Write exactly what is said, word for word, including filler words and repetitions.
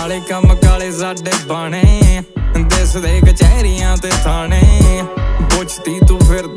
ਨਾਲੇ ਕੰਮ ਕਾਲੇ ਸਾਡੇ ਬਾਣੇ ਦਿਸਦੇ ਕਚਹਿਰੀਆਂ ਤੇ ਥਾਣੇ।